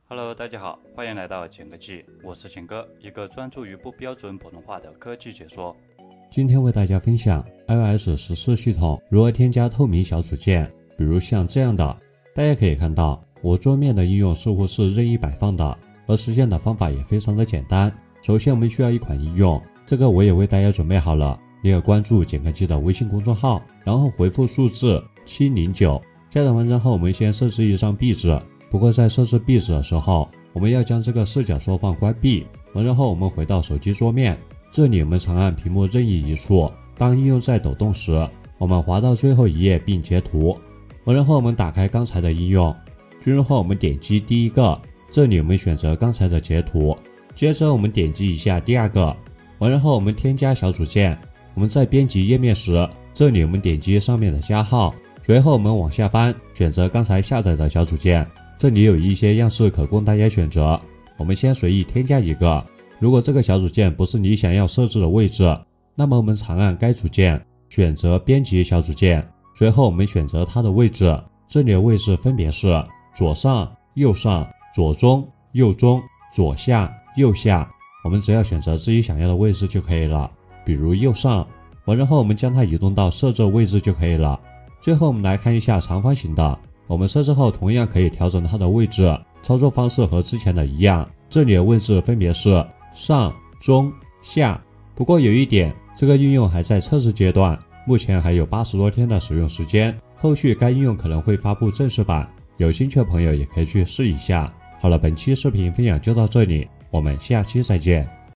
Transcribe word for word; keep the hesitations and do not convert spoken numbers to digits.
Hello， 大家好，欢迎来到简科技，我是简哥，一个专注于不标准普通话的科技解说。 今天为大家分享 iOS 十四系统如何添加透明小组件，比如像这样的。大家可以看到，我桌面的应用似乎是任意摆放的，而实现的方法也非常的简单。首先我们需要一款应用，这个我也为大家准备好了，你可关注简科技的微信公众号，然后回复数字七零九，下载完成后我们先设置一张壁纸。不过在设置壁纸的时候，我们要将这个视角缩放关闭，然后我们回到手机桌面，这里我们长按屏幕任意一处，当应用在抖动时，我们滑到最后一页并截图，然后我们打开刚才的应用，进入后我们点击第一个，这里我们选择刚才的截图，接着我们点击一下第二个，然后我们添加小组件，我们在编辑页面时，这里我们点击上面的加号，随后我们往下翻，选择刚才下载的小组件，这里有一些样式可供大家选择，我们先随意添加一个。如果这个小组件不是你想要设置的位置，那么我们长按该组件，选择编辑小组件，随后我们选择它的位置，这里的位置分别是左上、右上、左中、右中、左下、右下，我们只要选择自己想要的位置就可以了，比如右上，然后我们将它移动到设置位置就可以了。最后我们来看一下长方形的，我们设置后同样可以调整它的位置，操作方式和之前的一样，这里的位置分别是上、中、下。不过有一点，这个应用还在测试阶段，目前还有八十多天的使用时间，后续该应用可能会发布正式版，有兴趣的朋友也可以去试一下。好了，本期视频分享就到这里，我们下期再见。